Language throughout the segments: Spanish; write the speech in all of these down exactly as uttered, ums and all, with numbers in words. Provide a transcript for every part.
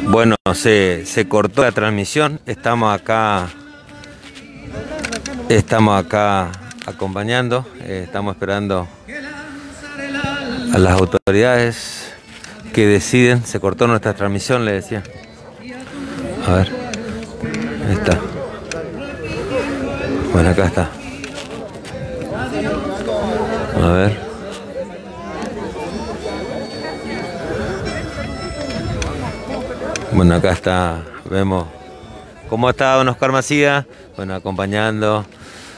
Bueno, se, se cortó la transmisión, estamos acá, estamos acá acompañando, eh, estamos esperando a las autoridades que deciden. Se cortó nuestra transmisión, le decía. A ver, ahí está. Bueno, acá está. A ver. Bueno, acá está, vemos cómo está don Oscar Macías, bueno, acompañando.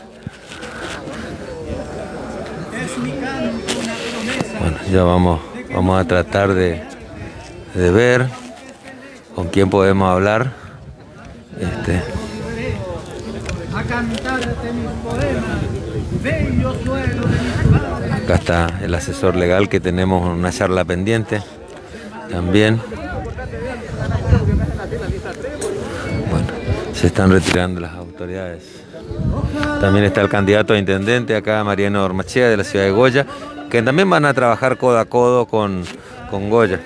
Bueno, ya vamos, vamos a tratar de, de ver con quién podemos hablar. Este. Acá está el asesor legal, que tenemos una charla pendiente también. Bueno, se están retirando las autoridades. También está el candidato a intendente acá, Mariano Ormachea, de la ciudad de Goya, que también van a trabajar codo a codo con, con Goya.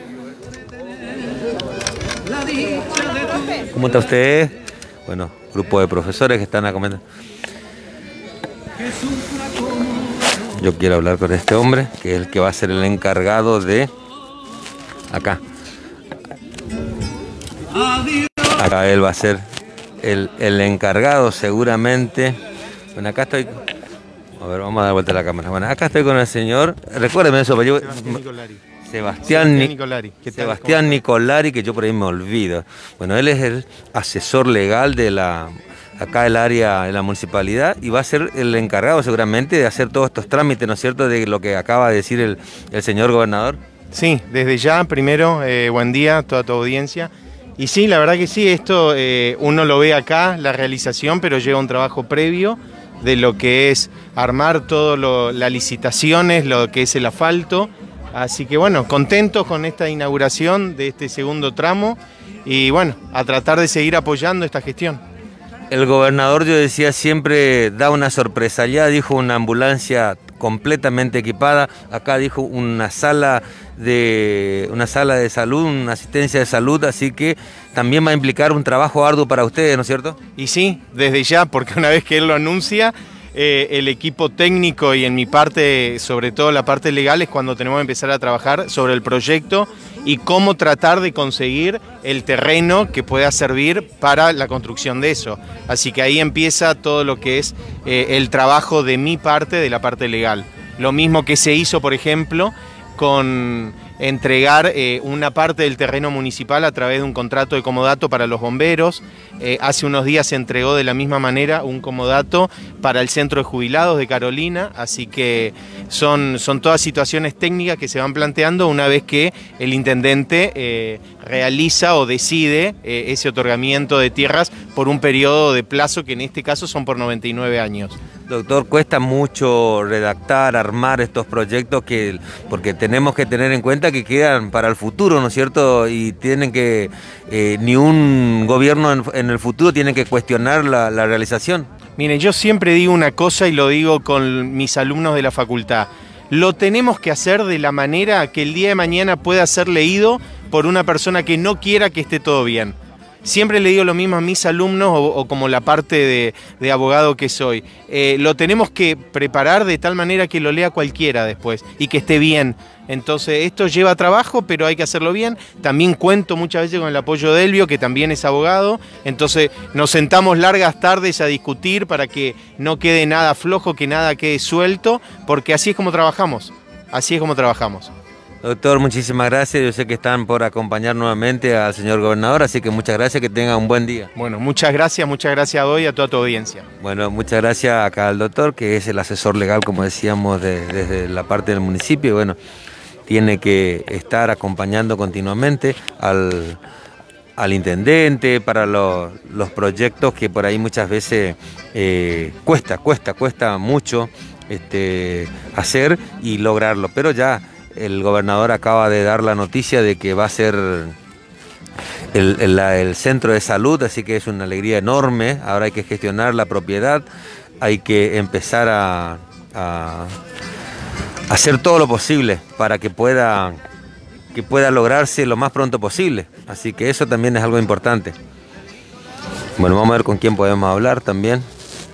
¿Cómo está usted? Bueno, grupo de profesores que están a comentar. Yo quiero hablar con este hombre, que es el que va a ser el encargado de... Acá. Acá él va a ser el, el encargado seguramente. Bueno, acá estoy... A ver, vamos a dar vuelta a la cámara. Bueno, acá estoy con el señor... Recuérdeme eso, pero yo... Sebastián Nicolari. Sebastián, Ni... Nicolari. ¿Qué tal? Sebastián Nicolari, que yo por ahí me olvido. Bueno, él es el asesor legal de la... acá el área de la municipalidad, y va a ser el encargado seguramente de hacer todos estos trámites, ¿no es cierto?, de lo que acaba de decir el, el señor gobernador. Sí, desde ya, primero, eh, buen día a toda tu audiencia. Y sí, la verdad que sí, esto eh, uno lo ve acá, la realización, pero lleva un trabajo previo de lo que es armar todo lo, las licitaciones, lo que es el asfalto. Así que bueno, contentos con esta inauguración de este segundo tramo y bueno, a tratar de seguir apoyando esta gestión. El gobernador, yo decía, siempre da una sorpresa. Ya dijo una ambulancia completamente equipada. Acá dijo una sala de una sala de salud, una asistencia de salud, así que también va a implicar un trabajo arduo para ustedes, ¿no es cierto? Y sí, desde ya, porque una vez que él lo anuncia, eh, el equipo técnico y en mi parte, sobre todo la parte legal, es cuando tenemos que empezar a trabajar sobre el proyecto y cómo tratar de conseguir el terreno que pueda servir para la construcción de eso. Así que ahí empieza todo lo que es eh, el trabajo de mi parte, de la parte legal. Lo mismo que se hizo, por ejemplo, con entregar eh, una parte del terreno municipal a través de un contrato de comodato para los bomberos. Eh, hace unos días se entregó de la misma manera un comodato para el centro de jubilados de Carolina, así que son, son todas situaciones técnicas que se van planteando una vez que el intendente eh, realiza o decide eh, ese otorgamiento de tierras por un periodo de plazo que en este caso son por noventa y nueve años. Doctor, cuesta mucho redactar, armar estos proyectos, que, porque tenemos que tener en cuenta que quedan para el futuro, ¿no es cierto? Y tienen que, eh, ni un gobierno en, en el futuro tiene que cuestionar la, la realización. Miren, yo siempre digo una cosa y lo digo con mis alumnos de la facultad. Lo tenemos que hacer de la manera que el día de mañana pueda ser leído por una persona que no quiera que esté todo bien. Siempre le digo lo mismo a mis alumnos o, o como la parte de, de abogado que soy. Eh, lo tenemos que preparar de tal manera que lo lea cualquiera después y que esté bien. Entonces esto lleva trabajo, pero hay que hacerlo bien. También cuento muchas veces con el apoyo de Elvio, que también es abogado. Entonces nos sentamos largas tardes a discutir para que no quede nada flojo, que nada quede suelto, porque así es como trabajamos. Así es como trabajamos. Doctor, muchísimas gracias. Yo sé que están por acompañar nuevamente al señor gobernador, así que muchas gracias, que tenga un buen día. Bueno, muchas gracias, muchas gracias a vos y a toda tu audiencia. Bueno, muchas gracias acá al doctor, que es el asesor legal, como decíamos, de, desde la parte del municipio. Bueno, tiene que estar acompañando continuamente al, al intendente para lo, los proyectos que por ahí muchas veces eh, cuesta, cuesta, cuesta mucho este, hacer y lograrlo, pero ya el gobernador acaba de dar la noticia de que va a ser el, el, el centro de salud, así que es una alegría enorme. Ahora hay que gestionar la propiedad, hay que empezar a, a hacer todo lo posible para que pueda que pueda lograrse lo más pronto posible. Así que eso también es algo importante. Bueno, vamos a ver con quién podemos hablar también.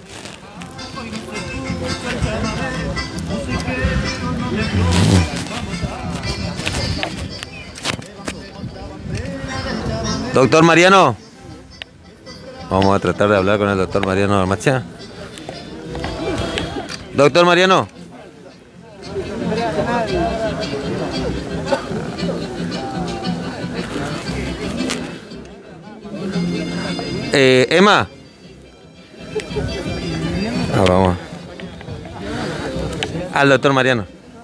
Doctor Mariano. Vamos a tratar de hablar con el doctor Mariano Ormachea. Doctor Mariano. Eh, Emma. Ah, vamos. Al doctor Mariano.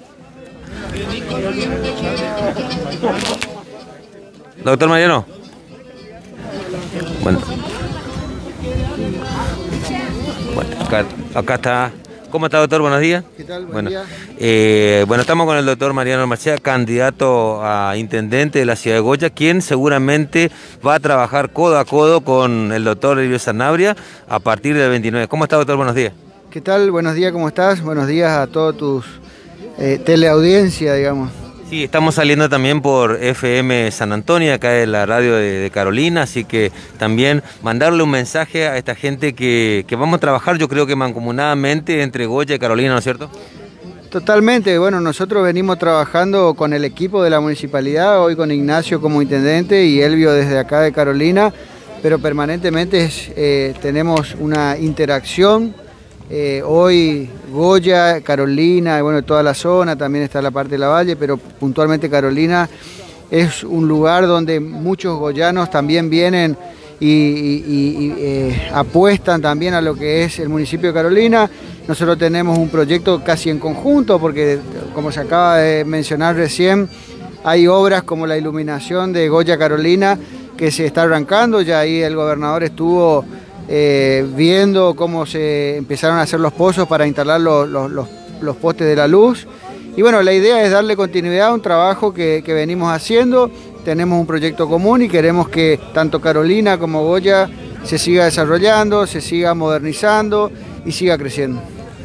Doctor Mariano. Bueno. Bueno, acá, acá está. ¿Cómo está, doctor? Buenos días. ¿Qué tal? Buen bueno, día. Eh, bueno, estamos con el doctor Mariano Ormachea, candidato a intendente de la ciudad de Goya, quien seguramente va a trabajar codo a codo con el doctor Elvio Sanabria a partir del veintinueve. ¿Cómo está, doctor? Buenos días. ¿Qué tal? Buenos días, ¿cómo estás? Buenos días a toda tus eh, teleaudiencia, digamos. Sí, estamos saliendo también por F M San Antonio, acá de la radio de, de Carolina, así que también mandarle un mensaje a esta gente que, que vamos a trabajar, yo creo que mancomunadamente entre Goya y Carolina, ¿no es cierto? Totalmente, bueno, nosotros venimos trabajando con el equipo de la municipalidad, hoy con Ignacio como intendente y Elvio desde acá de Carolina, pero permanentemente eh, tenemos una interacción. Eh, hoy Goya, Carolina, y bueno, toda la zona, también está la parte de la Valle, pero puntualmente Carolina es un lugar donde muchos goyanos también vienen y, y, y eh, apuestan también a lo que es el municipio de Carolina. Nosotros tenemos un proyecto casi en conjunto, porque como se acaba de mencionar recién, hay obras como la iluminación de Goya Carolina que se está arrancando, ya ahí el gobernador estuvo Eh, viendo cómo se empezaron a hacer los pozos para instalar los, los, los, los postes de la luz. Y bueno, la idea es darle continuidad a un trabajo que, que venimos haciendo. Tenemos un proyecto común y queremos que tanto Carolina como Goya se siga desarrollando, se siga modernizando y siga creciendo.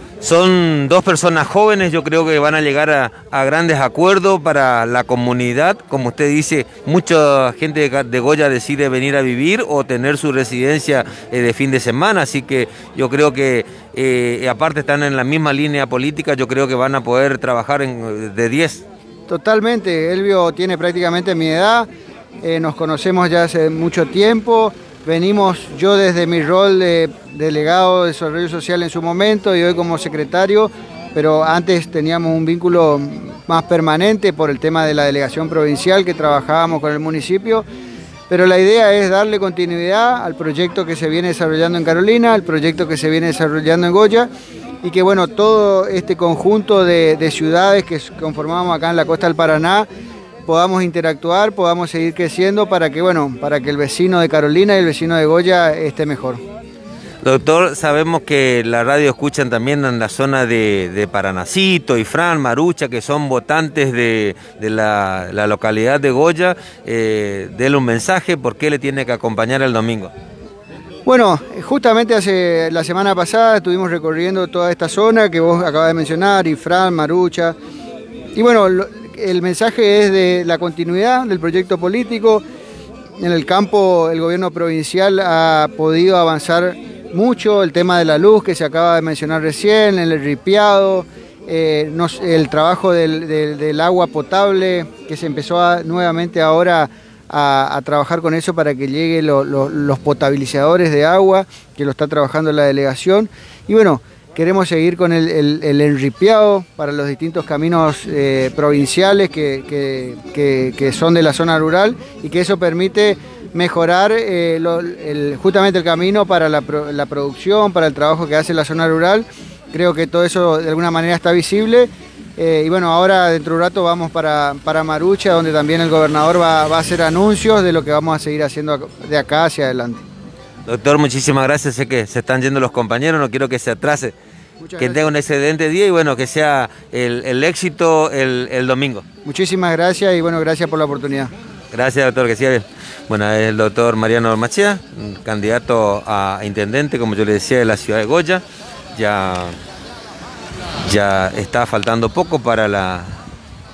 Son dos personas jóvenes, yo creo que van a llegar a, a grandes acuerdos para la comunidad. Como usted dice, mucha gente de, de Goya decide venir a vivir o tener su residencia eh, de fin de semana, así que yo creo que, eh, aparte están en la misma línea política, yo creo que van a poder trabajar en, de diez. Totalmente, Elvio tiene prácticamente mi edad, eh, nos conocemos ya hace mucho tiempo. Venimos yo desde mi rol de delegado de desarrollo social en su momento y hoy como secretario, pero antes teníamos un vínculo más permanente por el tema de la delegación provincial que trabajábamos con el municipio, pero la idea es darle continuidad al proyecto que se viene desarrollando en Carolina, al proyecto que se viene desarrollando en Goya y que bueno, todo este conjunto de, de ciudades que conformamos acá en la costa del Paraná podamos interactuar, podamos seguir creciendo para que, bueno, para que el vecino de Carolina y el vecino de Goya esté mejor. Doctor, sabemos que la radio escuchan también en la zona de, de Paranacito, Ifrán, Marucha, que son votantes de, de la, la localidad de Goya. Eh, dele un mensaje, ¿por qué le tiene que acompañar el domingo? Bueno, justamente hace la semana pasada estuvimos recorriendo toda esta zona que vos acabas de mencionar, Ifrán, Marucha, y bueno, lo, el mensaje es de la continuidad del proyecto político. En el campo el gobierno provincial ha podido avanzar mucho, el tema de la luz que se acaba de mencionar recién, el ripiado, eh, nos, el trabajo del, del, del agua potable que se empezó a, nuevamente ahora a, a trabajar con eso para que lleguen lo, lo, los potabilizadores de agua, que lo está trabajando la delegación. Y bueno, queremos seguir con el, el, el enripiado para los distintos caminos eh, provinciales que, que, que, que son de la zona rural y que eso permite mejorar eh, lo, el, justamente el camino para la, la producción, para el trabajo que hace la zona rural. Creo que todo eso de alguna manera está visible. Eh, y bueno, ahora dentro de un rato vamos para, para Marucha, donde también el gobernador va, va a hacer anuncios de lo que vamos a seguir haciendo de acá hacia adelante. Doctor, muchísimas gracias. Sé que se están yendo los compañeros, no quiero que se atrase. Muchas que gracias. Tenga un excelente día y bueno, que sea el, el éxito el, el domingo. Muchísimas gracias y bueno, gracias por la oportunidad. Gracias, doctor, que siga bien. Bueno, es el doctor Mariano Ormachea, candidato a intendente, como yo le decía, de la ciudad de Goya. Ya, ya está faltando poco para la,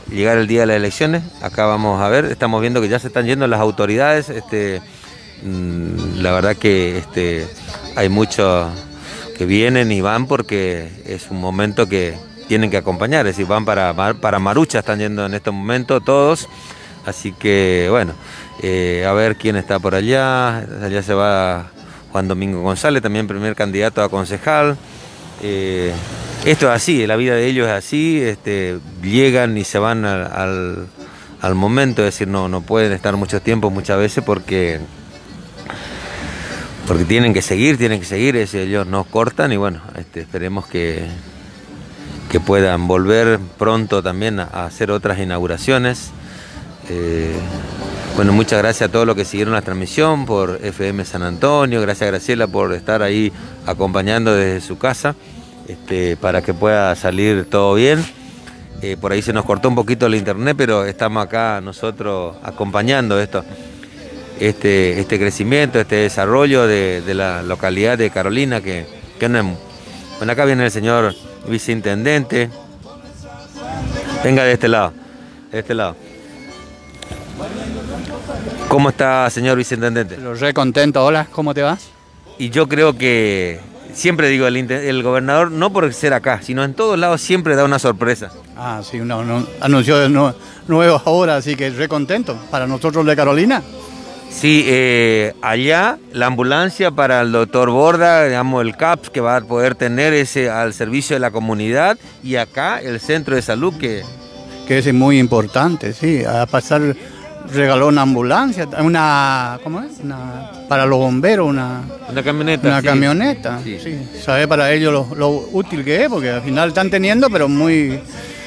llegar el día de las elecciones. Acá vamos a ver, estamos viendo que ya se están yendo las autoridades. Este, la verdad que este, hay muchos que vienen y van porque es un momento que tienen que acompañar, es decir, van para, para Marucha, están yendo en este momento todos. Así que bueno, eh, a ver quién está por allá. Allá se va Juan Domingo González, también primer candidato a concejal. Eh, esto es así, la vida de ellos es así, este, llegan y se van al, al, al momento, es decir, no, no pueden estar mucho tiempo muchas veces porque, porque tienen que seguir, tienen que seguir, es decir, ellos nos cortan y bueno, este, esperemos que, que puedan volver pronto también a, a hacer otras inauguraciones. Eh, bueno, muchas gracias a todos los que siguieron la transmisión por F M San Antonio, gracias a Graciela por estar ahí acompañando desde su casa, este, para que pueda salir todo bien. Eh, por ahí se nos cortó un poquito el internet, pero estamos acá nosotros acompañando esto, este, este crecimiento, este desarrollo de, de la localidad de Carolina, que, que no es... Bueno, acá viene el señor viceintendente. Venga de este lado, de este lado. ¿Cómo está, señor viceintendente? Lo re contento, hola, ¿cómo te vas? Y yo creo que, siempre digo, el, el gobernador, no por ser acá, sino en todos lados siempre da una sorpresa. Ah, sí, no, no, anunció de no, nuevos ahora, así que re contento. Para nosotros de Carolina. Sí, eh, allá la ambulancia para el doctor Borda, digamos el C A P S que va a poder tener ese al servicio de la comunidad, y acá el centro de salud que... Que es muy importante, sí, a pasar... Regaló una ambulancia, una, ¿cómo es? Una, para los bomberos, una, una camioneta. Una sí. camioneta, sí. sí. Sabe para ellos lo, lo útil que es, porque al final están teniendo, pero muy,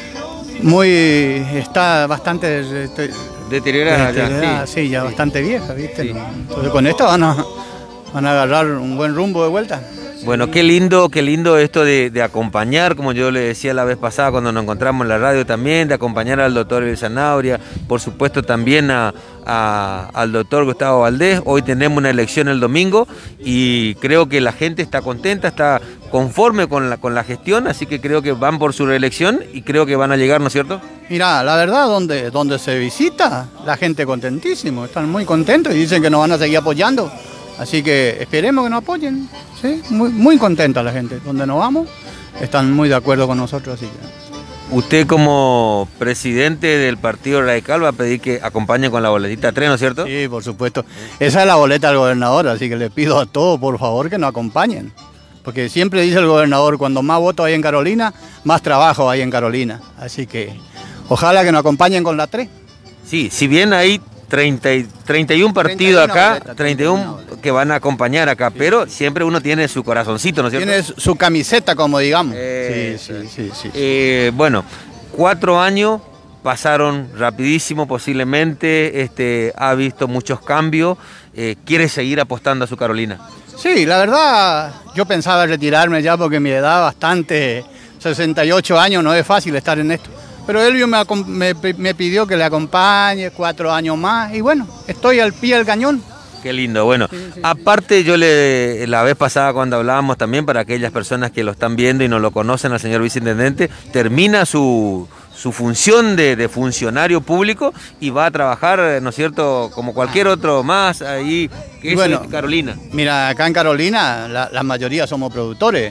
muy, está bastante deteriorada, deteriorada, sí. sí, ya sí. bastante vieja, ¿viste? Sí. Entonces con esto van a, van a agarrar un buen rumbo de vuelta. Bueno, qué lindo, qué lindo esto de, de acompañar, como yo le decía la vez pasada cuando nos encontramos en la radio también, de acompañar al doctor Elio Zanabria, por supuesto también a, a, al doctor Gustavo Valdés. Hoy tenemos una elección el domingo y creo que la gente está contenta, está conforme con la, con la gestión, así que creo que van por su reelección y creo que van a llegar, ¿no es cierto? Mira, la verdad, donde, donde se visita, la gente contentísimo, están muy contentos y dicen que nos van a seguir apoyando. Así que esperemos que nos apoyen, ¿sí? Muy, muy contenta la gente. Donde nos vamos, están muy de acuerdo con nosotros. Así que... Usted como presidente del Partido Radical va a pedir que acompañe con la boletita tres, ¿no es cierto? Sí, por supuesto. Esa es la boleta del gobernador, así que le pido a todos, por favor, que nos acompañen. Porque siempre dice el gobernador, cuando más votos hay en Carolina, más trabajo hay en Carolina. Así que ojalá que nos acompañen con la tres. Sí, si bien hay... treinta, treinta y uno partidos acá, boleta, treinta y uno que van a acompañar acá, sí. Pero siempre uno tiene su corazoncito, ¿no es cierto? Tiene su camiseta, como digamos. Eh, sí, sí, sí, sí, sí. Eh, bueno, cuatro años pasaron rapidísimo posiblemente, este, ha visto muchos cambios, eh, quiere seguir apostando a su Carolina. Sí, la verdad, yo pensaba retirarme ya porque mi edad bastante, sesenta y ocho años, no es fácil estar en esto. Pero Elvio me, me, me pidió que le acompañe cuatro años más y bueno, estoy al pie del cañón. Qué lindo, bueno, sí, sí. Aparte yo le la vez pasada cuando hablábamos también para aquellas personas que lo están viendo y no lo conocen al señor viceintendente, termina su, su función de, de funcionario público y va a trabajar, ¿no es cierto?, como cualquier otro más ahí, que bueno, es Carolina. Mira, acá en Carolina la, la mayoría somos productores.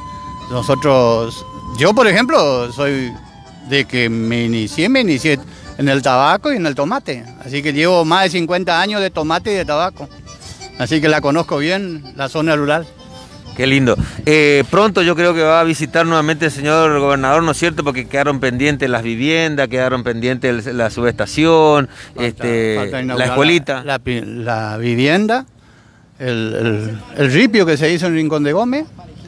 Nosotros, yo por ejemplo soy... De que me inicié, me inicié en el tabaco y en el tomate. Así que llevo más de cincuenta años de tomate y de tabaco. Así que la conozco bien, la zona rural. Qué lindo. Eh, pronto yo creo que va a visitar nuevamente el señor gobernador, ¿no es cierto? Porque quedaron pendientes las viviendas, quedaron pendientes la subestación, falta, este, falta la escuelita. La, la, la vivienda, el, el, el ripio que se hizo en Rincón de Gómez.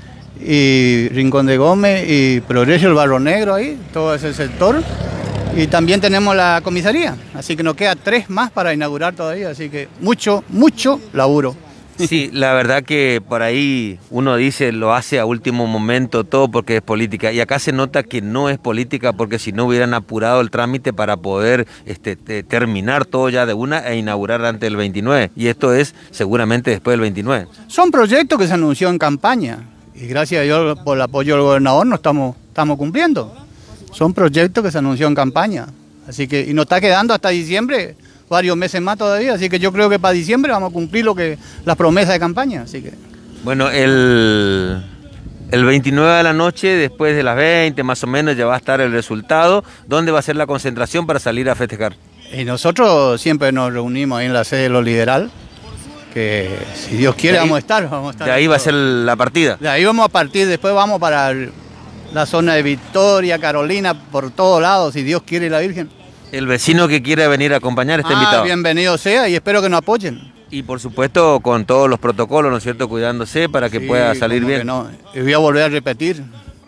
Y Rincón de Gómez y Progreso el Barro Negro ahí, todo ese sector. Y también tenemos la comisaría, así que nos queda tres más para inaugurar todavía, así que mucho, mucho laburo. Sí, la verdad que por ahí uno dice lo hace a último momento todo porque es política y acá se nota que no es política porque si no hubieran apurado el trámite para poder este, te, terminar todo ya de una e inaugurar antes del veintinueve y esto es seguramente después del veintinueve. Son proyectos que se anunció en campaña. Y gracias a Dios por el apoyo del gobernador nos estamos, estamos cumpliendo. Son proyectos que se anunció en campaña. Así que, y nos está quedando hasta diciembre, varios meses más todavía, así que yo creo que para diciembre vamos a cumplir lo que las promesas de campaña, así que... Bueno, el, el veintinueve de la noche, después de las veinte más o menos, ya va a estar el resultado. ¿Dónde va a ser la concentración para salir a festejar? Y nosotros siempre nos reunimos ahí en la sede de lo Lideral, que si Dios quiere ahí, vamos a estar. Vamos a estar de ahí va a ser la partida. De ahí vamos a partir, después vamos para la zona de Victoria, Carolina, por todos lados, si Dios quiere y la Virgen. El vecino que quiera venir a acompañar está ah, invitado. Bienvenido sea y espero que nos apoyen. Y por supuesto con todos los protocolos, ¿no es cierto?, cuidándose para que sí, pueda salir bien. No. Y voy a volver a repetir,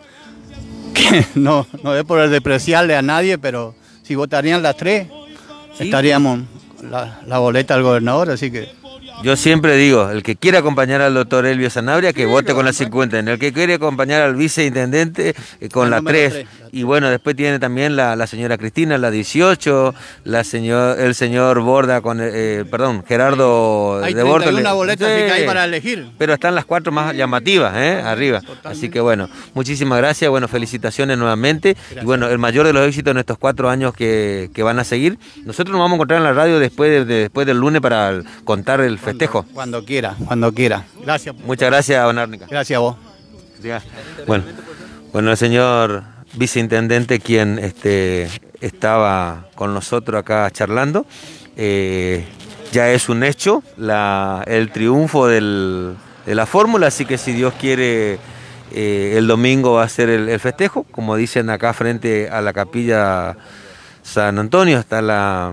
que no, no es por despreciarle a nadie, pero si votarían las tres, sí, estaríamos la, la boleta al gobernador, así que... Yo siempre digo, el que quiera acompañar al doctor Elvio Sanabria, que sí, vote con la cincuenta. En el que quiere acompañar al viceintendente, eh, con la tres. Y bueno, después tiene también la, la señora Cristina, la dieciocho, la señor, el señor Borda, con eh, perdón, Gerardo hay de Borda. Hay una boleta sí, que hay para elegir. Pero están las cuatro más llamativas, ¿eh? Arriba. Totalmente. Así que bueno, muchísimas gracias, bueno, felicitaciones nuevamente. Gracias. Y bueno, el mayor de los éxitos en estos cuatro años que, que van a seguir. Nosotros nos vamos a encontrar en la radio después, de, de, después del lunes para contar el festejo. Cuando, cuando quiera, cuando quiera. Gracias. Muchas gracias, don Árnica. Gracias a vos. Bueno, bueno, el señor viceintendente, quien este, estaba con nosotros acá charlando, eh, ya es un hecho la, el triunfo del, de la fórmula, así que si Dios quiere, eh, el domingo va a ser el, el festejo, como dicen acá frente a la capilla San Antonio, está la...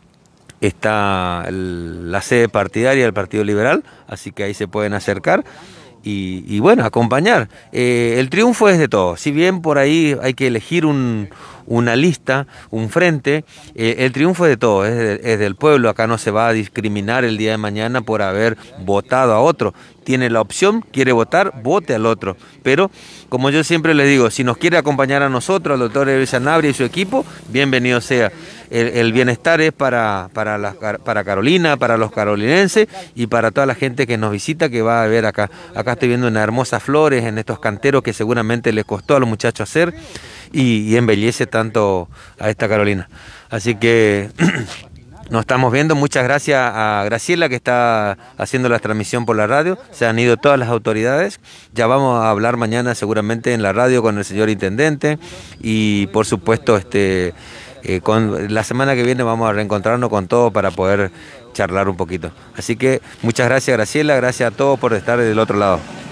está el, la sede partidaria del Partido Liberal, así que ahí se pueden acercar y, y bueno, acompañar. Eh, el triunfo es de todos, si bien por ahí hay que elegir un, una lista, un frente, eh, el triunfo es de todos, es, de, es del pueblo. Acá no se va a discriminar el día de mañana por haber votado a otro. Tiene la opción, quiere votar, vote al otro. Pero, como yo siempre les digo, si nos quiere acompañar a nosotros, al doctor Elvio Sanabria y su equipo, bienvenido sea. El, el bienestar es para, para, la, para Carolina, para los carolinenses y para toda la gente que nos visita, que va a ver acá. Acá estoy viendo unas hermosas flores en estos canteros que seguramente les costó a los muchachos hacer y, y embellece tanto a esta Carolina. Así que... nos estamos viendo. Muchas gracias a Graciela, que está haciendo la transmisión por la radio. Se han ido todas las autoridades. Ya vamos a hablar mañana seguramente en la radio con el señor intendente. Y por supuesto, este, eh, con, la semana que viene vamos a reencontrarnos con todos para poder charlar un poquito. Así que muchas gracias, Graciela. Gracias a todos por estar del otro lado.